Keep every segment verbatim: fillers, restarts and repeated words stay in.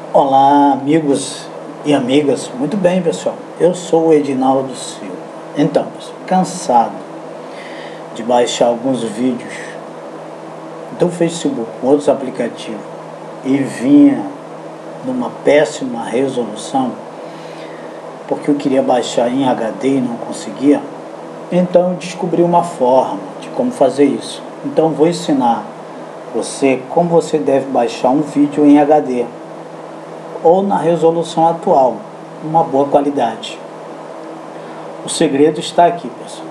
Olá, amigos e amigas. Muito bem, pessoal. Eu sou o Edinaldo Silva. Então, pessoal, cansado de baixar alguns vídeos do Facebook, outros aplicativos, e vinha numa péssima resolução, porque eu queria baixar em H D e não conseguia. Então eu descobri uma forma de como fazer isso. Então vou ensinar você como você deve baixar um vídeo em H D ou na resolução atual, uma boa qualidade. O segredo está aqui, pessoal.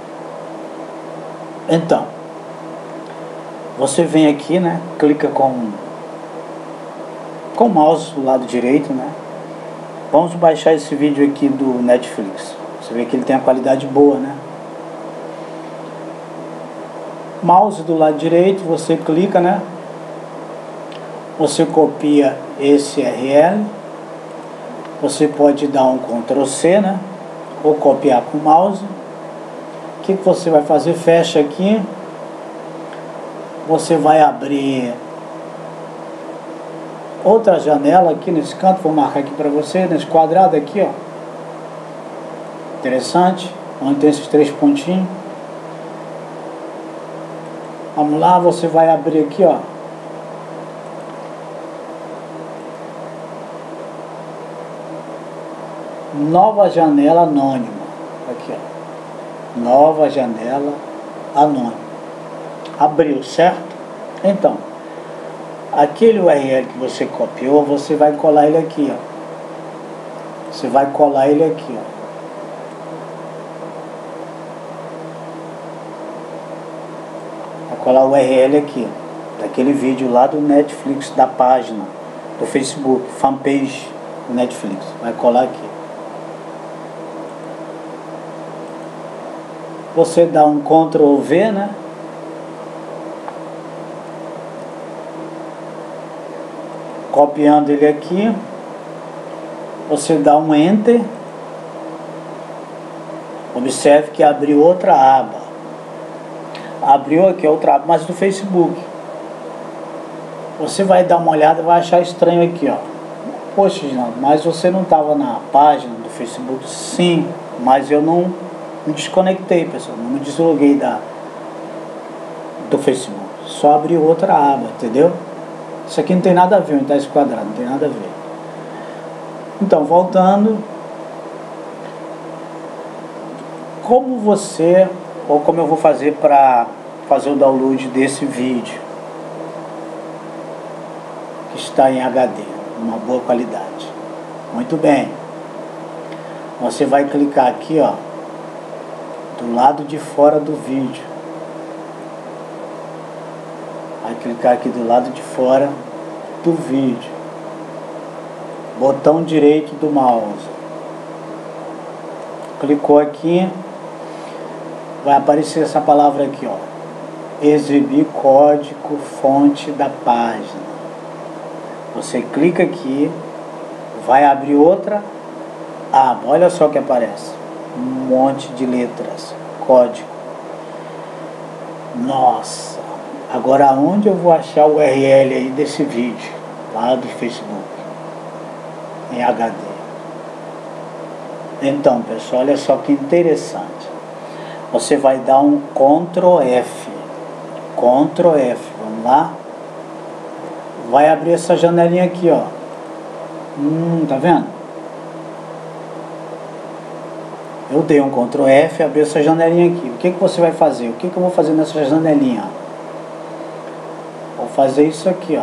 Então, você vem aqui, né? Clica com com o mouse do lado direito, né? Vamos baixar esse vídeo aqui do Netflix. Você vê que ele tem a qualidade boa, né? Mouse do lado direito, você clica, né? Você copia esse U R L. Você pode dar um control C, né? Ou copiar com o mouse. O que, que você vai fazer? Fecha aqui. Você vai abrir outra janela aqui nesse canto. Vou marcar aqui para você, nesse quadrado aqui, ó. Interessante. Onde tem esses três pontinhos. Vamos lá, você vai abrir aqui, ó. Nova janela anônima. Aqui, ó. Nova janela anônima. Abriu, certo? Então, aquele U R L que você copiou, você vai colar ele aqui, ó. Você vai colar ele aqui, ó. Vai colar o U R L aqui, daquele vídeo lá do Netflix, da página do Facebook, fanpage do Netflix. Vai colar aqui. Você dá um control V, né? Copiando ele aqui. Você dá um Enter. Observe que abriu outra aba. Abriu aqui outra aba, mas do Facebook. Você vai dar uma olhada e vai achar estranho aqui, ó. Poxa, mas você não estava na página do Facebook? Sim, mas eu não me desconectei, pessoal. Não me desloguei da, do Facebook. Só abriu outra aba, entendeu? Isso aqui não tem nada a ver, tá esse quadrado, não tem nada a ver. Então, voltando. Como você, ou como eu vou fazer para fazer o download desse vídeo que está em H D, uma boa qualidade. Muito bem. Você vai clicar aqui, ó, do lado de fora do vídeo. Vai clicar aqui do lado de fora do vídeo. Botão direito do mouse. Clicou aqui. Vai aparecer essa palavra aqui, ó. Exibir código fonte da página. Você clica aqui. Vai abrir outra aba. Olha só o que aparece. Um monte de letras. Código. Nossa. Agora onde eu vou achar o U R L aí desse vídeo? Lá do Facebook. Em H D. Então, pessoal, olha só que interessante. Você vai dar um control F. control F. Vamos lá. Vai abrir essa janelinha aqui, ó. Hum, tá vendo? Eu dei um control F e abri essa janelinha aqui. O que que você vai fazer? O que que eu vou fazer nessa janelinha? Vou fazer isso aqui, ó.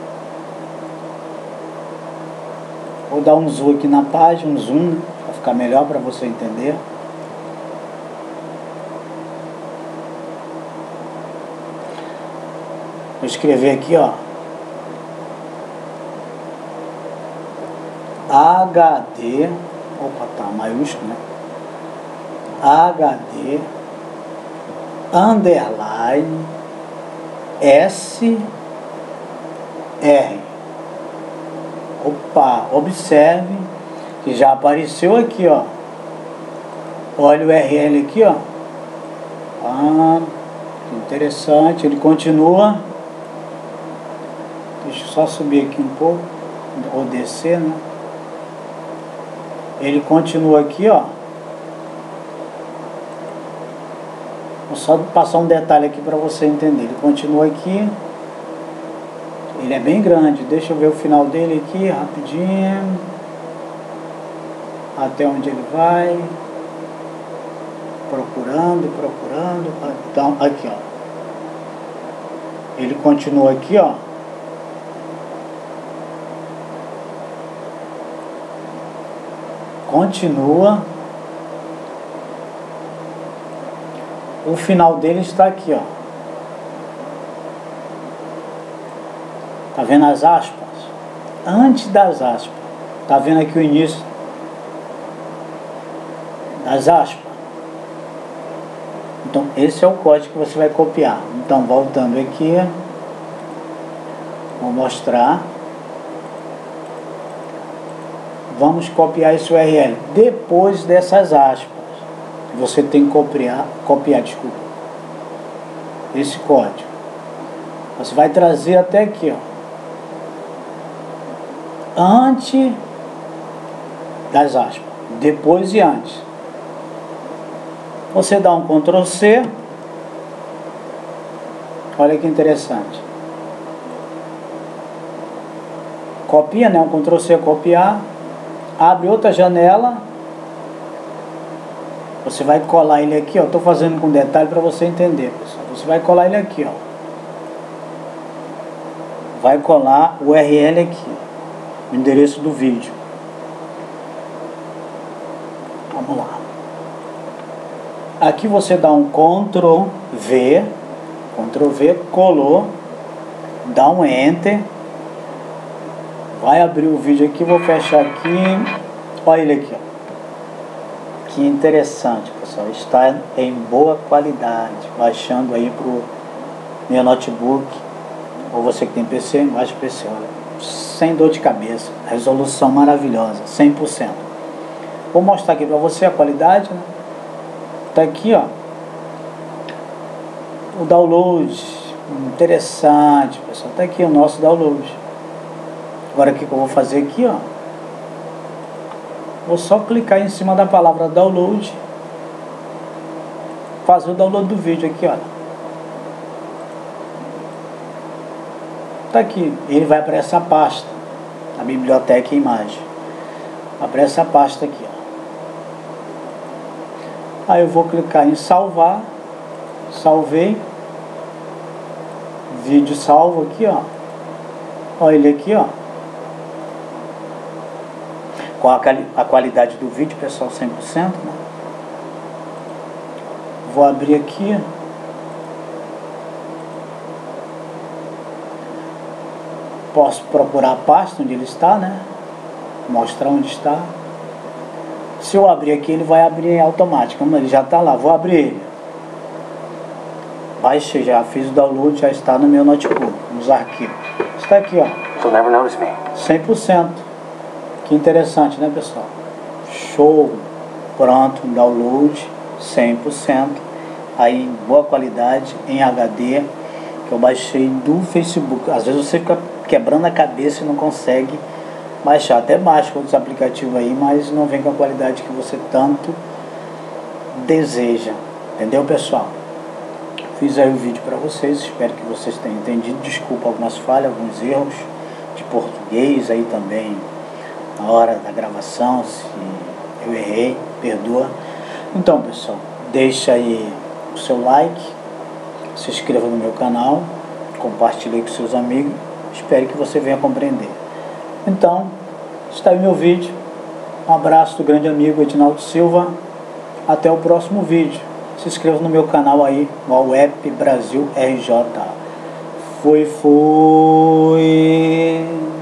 Vou dar um zoom aqui na página, um zoom, para ficar melhor para você entender. Vou escrever aqui, ó. H D. Opa, tá maiúsculo, né? H D underline S R. Opa, observe que já apareceu aqui, ó. Olha o U R L aqui, ó. Ah, que interessante. Ele continua. Deixa eu só subir aqui um pouco. ou descer, né? Ele continua aqui, ó. Vou só passar um detalhe aqui para você entender. Ele continua aqui. Ele é bem grande. Deixa eu ver o final dele aqui, rapidinho. Até onde ele vai. Procurando, procurando. Então, aqui, ó. Ele continua aqui, ó. Continua. O final dele está aqui, ó. Tá vendo as aspas? Antes das aspas. Tá vendo aqui o início das aspas? Então, esse é o código que você vai copiar. Então, voltando aqui, vou mostrar. Vamos copiar esse U R L. Depois dessas aspas, você tem que copiar, copiar, desculpa, esse código. Você vai trazer até aqui, ó. Antes das aspas. Depois e antes. Você dá um control C. Olha que interessante. Copia, né? Um control C, copiar. Abre outra janela. Você vai colar ele aqui, ó. Estou fazendo com detalhe para você entender, pessoal. Você vai colar ele aqui, ó. Vai colar o U R L aqui. O endereço do vídeo. Vamos lá. Aqui você dá um control V. control V, colou. Dá um Enter. Vai abrir o vídeo aqui, vou fechar aqui. Olha ele aqui, ó. Que interessante, pessoal. Está em boa qualidade. Baixando aí pro meu notebook. Ou você que tem P C, baixa o P C, olha. Sem dor de cabeça. Resolução maravilhosa, cem por cento. Vou mostrar aqui pra você a qualidade, né? Tá aqui, ó. O download. Interessante, pessoal. Tá aqui o nosso download. Agora o que eu vou fazer aqui, ó. Vou só clicar em cima da palavra download. Fazer o download do vídeo aqui, olha. Tá aqui. Ele vai para essa pasta. A biblioteca e imagem. Vai para essa pasta aqui, ó. Aí eu vou clicar em salvar. Salvei. Vídeo salvo aqui, ó. Olha ele aqui, ó. Com a, a qualidade do vídeo, pessoal, cem por cento, né? Vou abrir aqui. Posso procurar a pasta onde ele está, né? Mostrar onde está. Se eu abrir aqui, ele vai abrir automático. Ele já está lá. Vou abrir ele. Baixei, já fiz o download, já está no meu notebook, nos arquivos. Está aqui, ó. cem por cento. Que interessante, né, pessoal? Show! Pronto, download cem por cento. Aí em boa qualidade, em H D, que eu baixei do Facebook. Às vezes você fica quebrando a cabeça e não consegue baixar. Até baixa outros aplicativos aí, mas não vem com a qualidade que você tanto deseja. Entendeu, pessoal? Fiz aí o vídeo para vocês, espero que vocês tenham entendido. Desculpa algumas falhas, alguns erros de português aí também na hora da gravação, se eu errei, perdoa. Então, pessoal, deixa aí o seu like, se inscreva no meu canal, compartilhe com seus amigos, espero que você venha compreender. Então, está aí meu vídeo. Um abraço do grande amigo Edinaldo Silva. Até o próximo vídeo. Se inscreva no meu canal aí, no U E P Brasil R J. Foi, foi.